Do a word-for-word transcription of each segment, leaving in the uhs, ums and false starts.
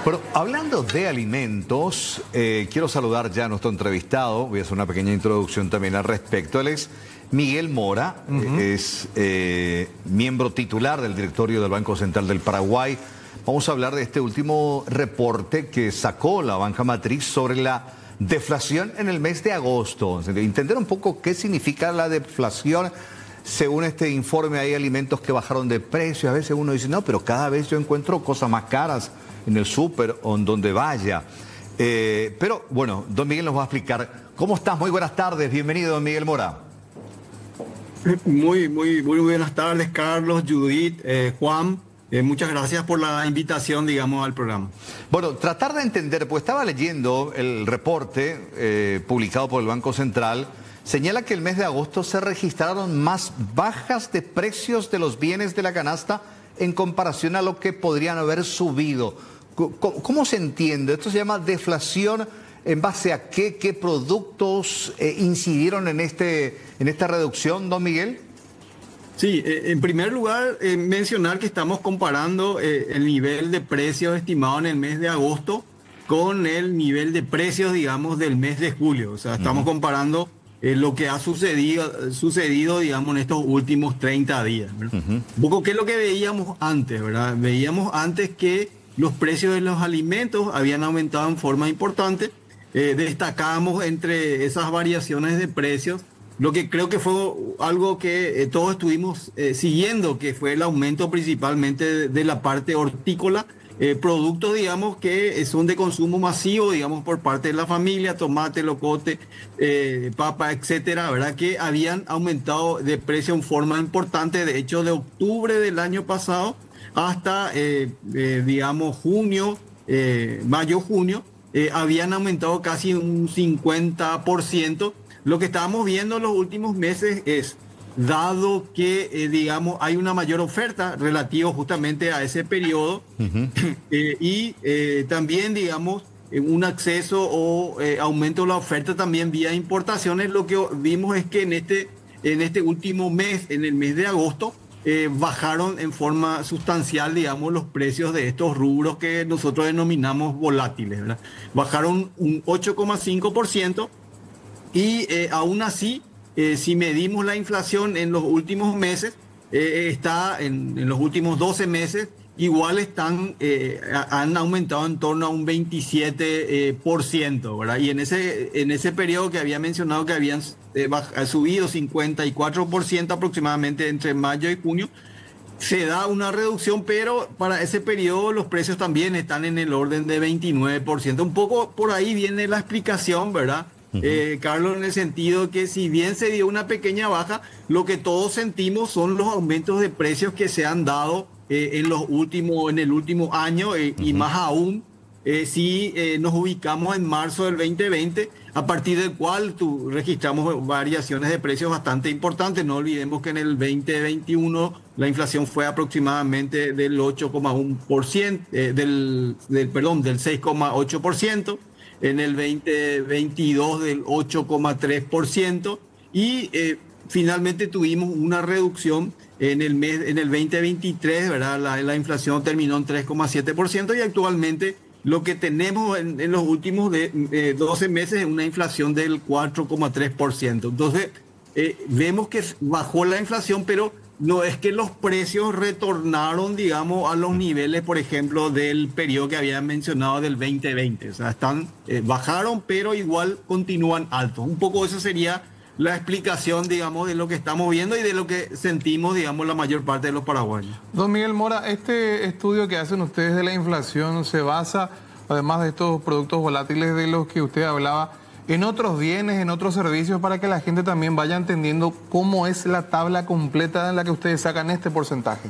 Bueno, hablando de alimentos, eh, quiero saludar ya a nuestro entrevistado. Voy a hacer una pequeña introducción también al respecto. Él es Miguel Mora, uh-huh. eh, es eh, miembro titular del directorio del Banco Central del Paraguay. Vamos a hablar de este último reporte que sacó la banca matriz sobre la deflación en el mes de agosto. Entender un poco qué significa la deflación. Según este informe hay alimentos que bajaron de precio. A veces uno dice, no, pero cada vez yo encuentro cosas más caras en el súper o en donde vaya. Eh, pero bueno, don Miguel nos va a explicar. ¿Cómo estás? Muy buenas tardes. Bienvenido, don Miguel Mora. Muy, muy, muy buenas tardes, Carlos, Judith, eh, Juan. Eh, muchas gracias por la invitación, digamos, al programa. Bueno, tratar de entender, pues estaba leyendo el reporte eh, publicado por el Banco Central. Señala que el mes de agosto se registraron más bajas de precios de los bienes de la canasta en comparación a lo que podrían haber subido. ¿Cómo, cómo se entiende? ¿Esto se llama deflación? ¿En base a qué, qué productos eh, incidieron en, este, en esta reducción, don Miguel? Sí, eh, en primer lugar, eh, mencionar que estamos comparando eh, el nivel de precios estimado en el mes de agosto con el nivel de precios, digamos, del mes de julio. O sea, estamos uh-huh. comparando eh, lo que ha sucedido, sucedido, digamos, en estos últimos treinta días. Uh-huh. Un poco qué es lo que veíamos antes, ¿verdad? Veíamos antes que los precios de los alimentos habían aumentado en forma importante. Eh, destacamos entre esas variaciones de precios lo que creo que fue algo que eh, todos estuvimos eh, siguiendo, que fue el aumento principalmente de, de la parte hortícola, eh, productos, digamos, que son de consumo masivo, digamos, por parte de la familia, tomate, locote, eh, papa, etcétera, ¿verdad? Que habían aumentado de precio en forma importante. De hecho, de octubre del año pasado hasta, eh, eh, digamos, junio, eh, mayo, junio, eh, habían aumentado casi un cincuenta por ciento. Lo que estábamos viendo en los últimos meses es, dado que, eh, digamos, hay una mayor oferta relativa justamente a ese periodo, uh-huh. eh, y eh, también, digamos, eh, un acceso o eh, aumento de la oferta también vía importaciones, lo que vimos es que en este, en este último mes, en el mes de agosto, eh, bajaron en forma sustancial, digamos, los precios de estos rubros que nosotros denominamos volátiles, ¿verdad? Bajaron un ocho coma cinco por ciento. Y eh, aún así, eh, si medimos la inflación en los últimos meses, eh, está en, en los últimos doce meses, igual están, eh, han aumentado en torno a un veintisiete por ciento, ¿verdad? Y en ese, en ese periodo que había mencionado que habían eh, baj- subido cincuenta y cuatro por ciento aproximadamente entre mayo y junio, se da una reducción, pero para ese periodo los precios también están en el orden de veintinueve por ciento. Un poco por ahí viene la explicación, ¿verdad? Eh, Carlos, en el sentido que si bien se dio una pequeña baja, lo que todos sentimos son los aumentos de precios que se han dado eh, en los últimos, en el último año eh, uh-huh. y más aún eh, si eh, nos ubicamos en marzo del veinte veinte, a partir del cual tu, registramos variaciones de precios bastante importantes. No olvidemos que en el veinte veintiuno la inflación fue aproximadamente del ocho coma uno por ciento, eh, del, del, perdón, del seis coma ocho por ciento. En el veinte veintidós del ocho coma tres por ciento y eh, finalmente tuvimos una reducción en el mes, en el veinte veintitrés, ¿verdad? La, la inflación terminó en tres coma siete por ciento y actualmente lo que tenemos en, en los últimos de, eh, doce meses es una inflación del cuatro coma tres por ciento. Entonces, eh, vemos que bajó la inflación, pero no es que los precios retornaron, digamos, a los niveles, por ejemplo, del periodo que había mencionado del veinte veinte. O sea, están, eh, bajaron, pero igual continúan altos. Un poco eso sería la explicación, digamos, de lo que estamos viendo y de lo que sentimos, digamos, la mayor parte de los paraguayos. Don Miguel Mora, este estudio que hacen ustedes de la inflación se basa, además de estos productos volátiles de los que usted hablaba, en otros bienes, en otros servicios, para que la gente también vaya entendiendo cómo es la tabla completa en la que ustedes sacan este porcentaje.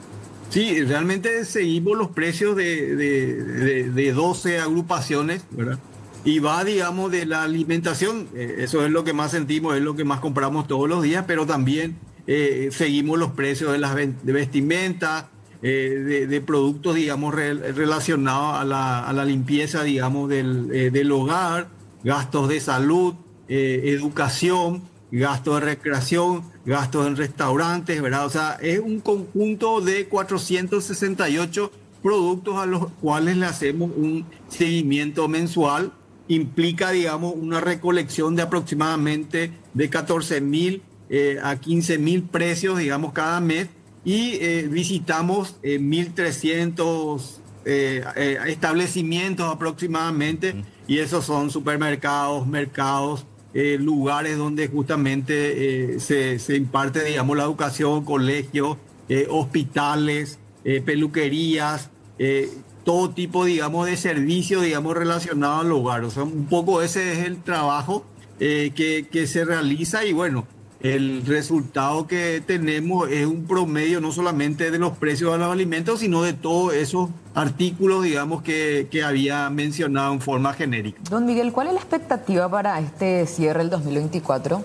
Sí, realmente seguimos los precios de, de, de, de doce agrupaciones, ¿verdad? Y va, digamos, de la alimentación, eh, eso es lo que más sentimos, es lo que más compramos todos los días, pero también eh, seguimos los precios de las de vestimenta, eh, de, de productos, digamos, re, relacionados a la, a la limpieza, digamos, del, eh, del hogar, gastos de salud, eh, educación, gastos de recreación, gastos en restaurantes, ¿verdad? O sea, es un conjunto de cuatrocientos sesenta y ocho productos a los cuales le hacemos un seguimiento mensual. Implica, digamos, una recolección de aproximadamente de catorce mil eh, a quince mil precios, digamos, cada mes, y eh, visitamos eh, mil trescientos eh, eh, establecimientos aproximadamente, mm. y esos son supermercados, mercados, eh, lugares donde justamente eh, se, se imparte, digamos, la educación, colegios, eh, hospitales, eh, peluquerías, eh, todo tipo, digamos, de servicios, digamos, relacionados al hogar. O sea, un poco ese es el trabajo eh, que, que se realiza, y bueno, el resultado que tenemos es un promedio no solamente de los precios de los alimentos, sino de todos esos artículos, digamos, que, que había mencionado en forma genérica. Don Miguel, ¿cuál es la expectativa para este cierre del dos mil veinticuatro?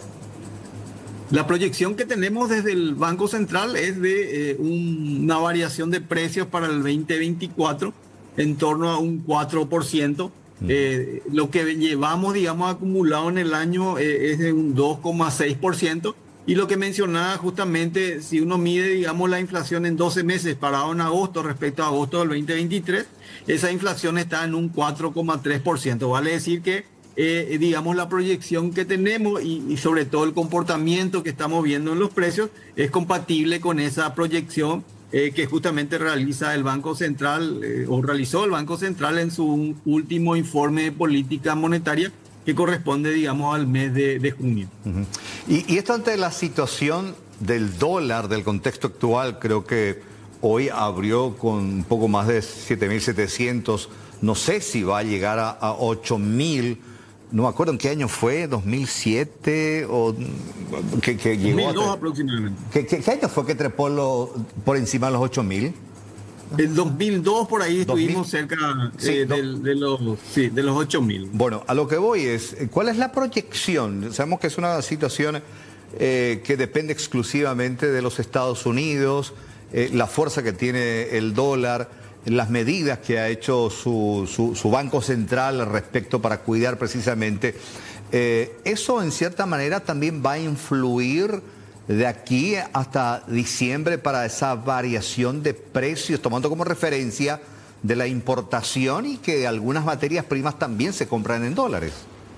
La proyección que tenemos desde el Banco Central es de eh, un, una variación de precios para el veinte veinticuatro en torno a un cuatro por ciento. Mm. Eh, lo que llevamos, digamos, acumulado en el año eh, es de un dos coma seis por ciento. Y lo que mencionaba justamente, si uno mide, digamos, la inflación en doce meses parado en agosto respecto a agosto del veinte veintitrés, esa inflación está en un cuatro coma tres por ciento. Vale decir que Eh, digamos, la proyección que tenemos y, y sobre todo el comportamiento que estamos viendo en los precios es compatible con esa proyección eh, que justamente realiza el Banco Central eh, o realizó el Banco Central en su último informe de política monetaria, que corresponde, digamos, al mes de, de junio. Uh-huh. y, y esto ante la situación del dólar, del contexto actual, creo que hoy abrió con un poco más de siete mil setecientos, no sé si va a llegar a, a ocho mil. No me acuerdo en qué año fue, dos mil siete o que, que llegó dos mil dos a, aproximadamente. ¿qué, qué, ¿Qué año fue que trepó lo, por encima de los ocho mil? En dos mil dos por ahí estuvimos dos mil cerca sí, eh, no. de, de los sí, de los ocho mil. Bueno, a lo que voy es, ¿cuál es la proyección? Sabemos que es una situación eh, que depende exclusivamente de los Estados Unidos, eh, la fuerza que tiene el dólar, las medidas que ha hecho su, su, su Banco Central al respecto para cuidar precisamente. Eh, ¿Eso en cierta manera también va a influir de aquí hasta diciembre para esa variación de precios, tomando como referencia de la importación y que algunas materias primas también se compran en dólares?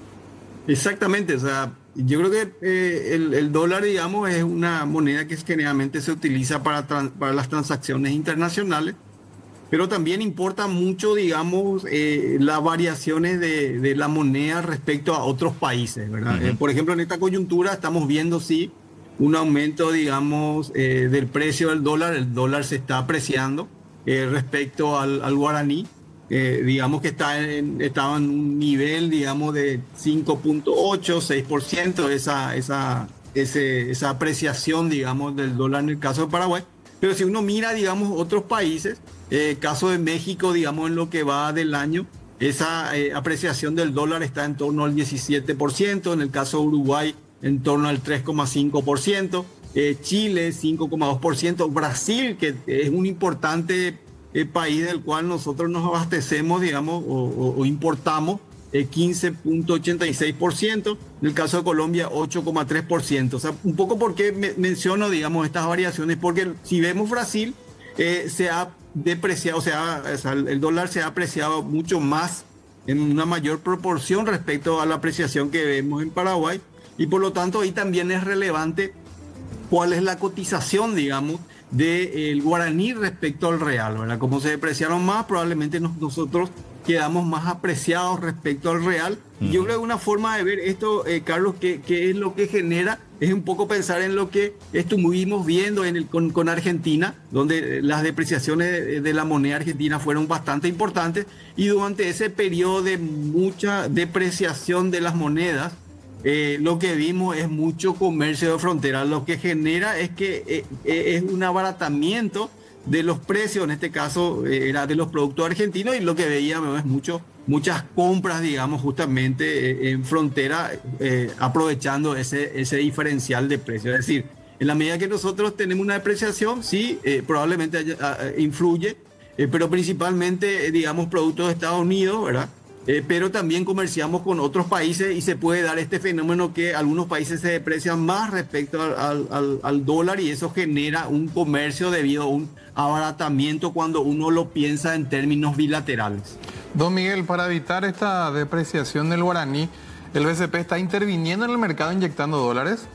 Exactamente, o sea, yo creo que eh, el, el dólar, digamos, es una moneda que generalmente se utiliza para, para las transacciones internacionales, pero también importa mucho, digamos, eh, las variaciones de, de la moneda respecto a otros países, ¿verdad? Uh-huh. Eh, por ejemplo, en esta coyuntura estamos viendo, sí, un aumento, digamos, eh, del precio del dólar. El dólar se está apreciando eh, respecto al, al guaraní. Eh, digamos que está en, estaba en un nivel, digamos, de cinco punto ocho, seis por ciento, esa, esa, ese, esa apreciación, digamos, del dólar en el caso de Paraguay. Pero si uno mira, digamos, otros países, eh, caso de México, digamos, en lo que va del año, esa eh, apreciación del dólar está en torno al diecisiete por ciento, en el caso de Uruguay en torno al tres coma cinco por ciento, eh, Chile cinco coma dos por ciento, Brasil, que es un importante eh, país del cual nosotros nos abastecemos, digamos, o, o, o importamos, eh, quince punto ochenta y seis por ciento, en el caso de Colombia ocho coma tres por ciento. O sea, un poco porque me, menciono, digamos, estas variaciones, porque si vemos Brasil, eh, se ha depreciado, o sea, o sea, el dólar se ha apreciado mucho más, en una mayor proporción respecto a la apreciación que vemos en Paraguay, y por lo tanto ahí también es relevante cuál es la cotización, digamos, del guaraní respecto al real, ¿verdad? Como se depreciaron más, probablemente nos, nosotros quedamos más apreciados respecto al real. Uh-huh. Y yo creo que una forma de ver esto, eh, Carlos, que, que es lo que genera, es un poco pensar en lo que estuvimos viendo en el, con, con Argentina, donde las depreciaciones de, de la moneda argentina fueron bastante importantes, y durante ese periodo de mucha depreciación de las monedas, Eh, lo que vimos es mucho comercio de frontera. Lo que genera es que eh, eh, es un abaratamiento de los precios, en este caso eh, era de los productos argentinos, y lo que veíamos es mucho, muchas compras, digamos, justamente eh, en frontera, eh, aprovechando ese, ese diferencial de precios. Es decir, en la medida que nosotros tenemos una depreciación, sí, eh, probablemente haya, uh, influye, eh, pero principalmente, eh, digamos, productos de Estados Unidos, ¿verdad? eh, pero también comerciamos con otros países y se puede dar este fenómeno que algunos países se deprecian más respecto al, al, al, al dólar y eso genera un comercio debido a un abaratamiento cuando uno lo piensa en términos bilaterales. Don Miguel, para evitar esta depreciación del guaraní, ¿el B C P está interviniendo en el mercado inyectando dólares?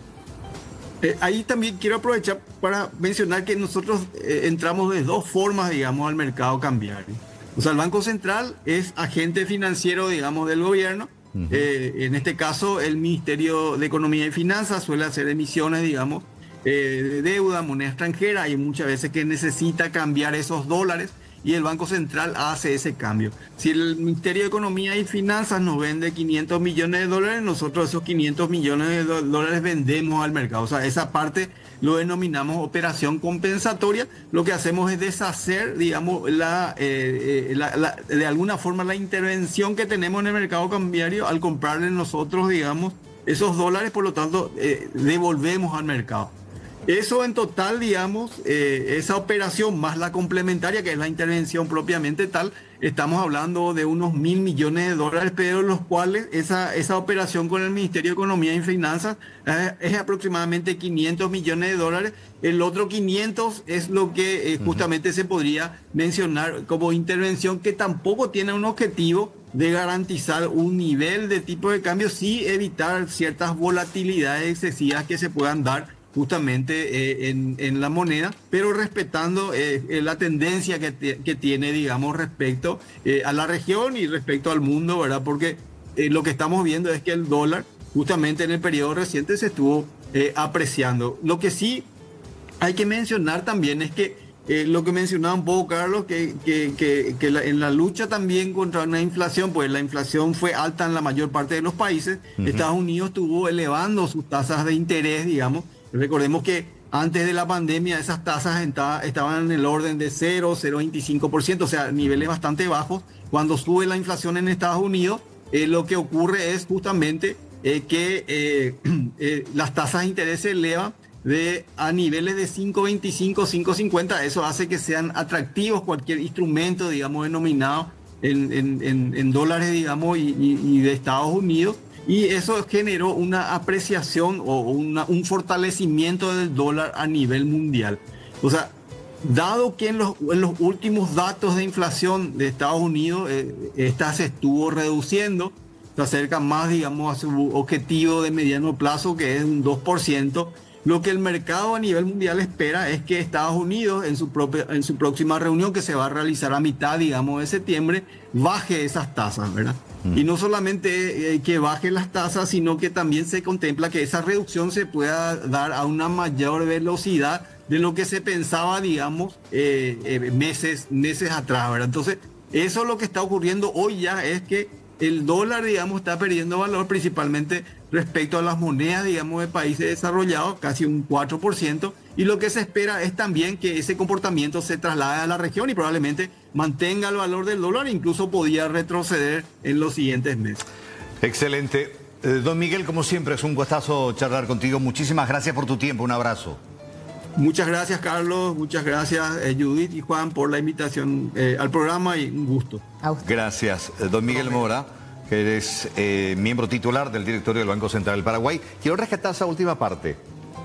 Eh, ahí también quiero aprovechar para mencionar que nosotros eh, entramos de dos formas, digamos, al mercado cambiario. O sea, el Banco Central es agente financiero, digamos, del gobierno. Uh-huh. eh, en este caso, el Ministerio de Economía y Finanzas suele hacer emisiones, digamos, eh, de deuda, moneda extranjera. Hay muchas veces que necesita cambiar esos dólares y el Banco Central hace ese cambio. Si el Ministerio de Economía y Finanzas nos vende quinientos millones de dólares, nosotros esos quinientos millones de dólares vendemos al mercado. O sea, esa parte lo denominamos operación compensatoria. Lo que hacemos es deshacer, digamos, la, eh, eh, la, la, de alguna forma la intervención que tenemos en el mercado cambiario al comprarle nosotros, digamos, esos dólares, por lo tanto, eh, devolvemos al mercado. Eso en total, digamos, eh, esa operación más la complementaria, que es la intervención propiamente tal, estamos hablando de unos mil millones de dólares, pero los cuales esa, esa operación con el Ministerio de Economía y Finanzas eh, es aproximadamente quinientos millones de dólares. El otro quinientos es lo que eh, justamente uh-huh. se podría mencionar como intervención, que tampoco tiene un objetivo de garantizar un nivel de tipo de cambio, sí evitar ciertas volatilidades excesivas que se puedan dar justamente eh, en, en la moneda, pero respetando eh, la tendencia que, te, que tiene, digamos, respecto eh, a la región y respecto al mundo, ¿verdad? Porque eh, lo que estamos viendo es que el dólar, justamente en el periodo reciente, se estuvo eh, apreciando. Lo que sí hay que mencionar también es que eh, lo que mencionaba un poco Carlos, que, que, que, que la, en la lucha también contra una inflación, pues la inflación fue alta en la mayor parte de los países. Uh-huh. Estados Unidos estuvo elevando sus tasas de interés, digamos. Recordemos que antes de la pandemia esas tasas estaban en el orden de cero, cero coma veinticinco por ciento, o sea, niveles bastante bajos. Cuando sube la inflación en Estados Unidos, eh, lo que ocurre es justamente eh, que eh, eh, las tasas de interés se elevan de, a niveles de cinco coma veinticinco, cinco coma cincuenta. Eso hace que sean atractivos cualquier instrumento, digamos, denominado en, en, en, en dólares, digamos, y, y, y de Estados Unidos. Y eso generó una apreciación o una, un fortalecimiento del dólar a nivel mundial. O sea, dado que en los, en los últimos datos de inflación de Estados Unidos, eh, esta se estuvo reduciendo, se acerca más, digamos, a su objetivo de mediano plazo, que es un dos por ciento. Lo que el mercado a nivel mundial espera es que Estados Unidos, en su, propia, en su próxima reunión, que se va a realizar a mitad, digamos, de septiembre, baje esas tasas, ¿verdad? Mm. Y no solamente eh, que baje las tasas, sino que también se contempla que esa reducción se pueda dar a una mayor velocidad de lo que se pensaba, digamos, eh, eh, meses, meses atrás, ¿verdad? Entonces, eso es lo que está ocurriendo hoy ya, es que el dólar, digamos, está perdiendo valor principalmente respecto a las monedas, digamos, de países desarrollados, casi un cuatro por ciento, y lo que se espera es también que ese comportamiento se traslade a la región y probablemente mantenga el valor del dólar, incluso podría retroceder en los siguientes meses. Excelente. Eh, don Miguel, como siempre, es un gustazo charlar contigo. Muchísimas gracias por tu tiempo. Un abrazo. Muchas gracias, Carlos. Muchas gracias, eh, Judith y Juan, por la invitación eh, al programa y un gusto. Gracias. Eh, don Miguel Mora, que eres eh, miembro titular del directorio del Banco Central del Paraguay. Quiero rescatar esa última parte.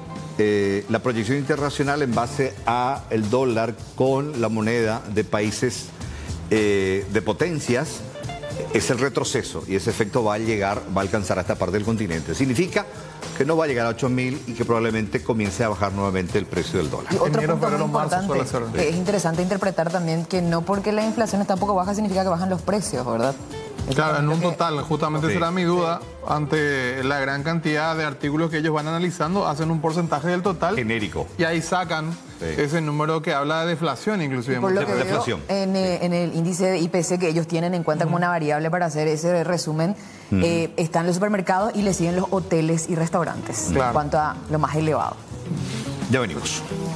Eh, la proyección internacional en base a el dólar con la moneda de países eh, de potencias es el retroceso y ese efecto va a llegar, va a alcanzar a esta parte del continente. Significa que no va a llegar a ocho mil y que probablemente comience a bajar nuevamente el precio del dólar. Y otro punto muy importante, que es interesante interpretar también que no porque la inflación está un poco baja significa que bajan los precios, ¿verdad? Claro, en un total, justamente sí. será mi duda, sí. ante la gran cantidad de artículos que ellos van analizando, hacen un porcentaje del total. Genérico. Y ahí sacan sí. ese número que habla de deflación, inclusive. Por lo que de deflación. Veo, en, sí. en el índice de I P C que ellos tienen en cuenta uh-huh. como una variable para hacer ese resumen, uh-huh. eh, están los supermercados y le siguen los hoteles y restaurantes, claro. en cuanto a lo más elevado. Ya venimos.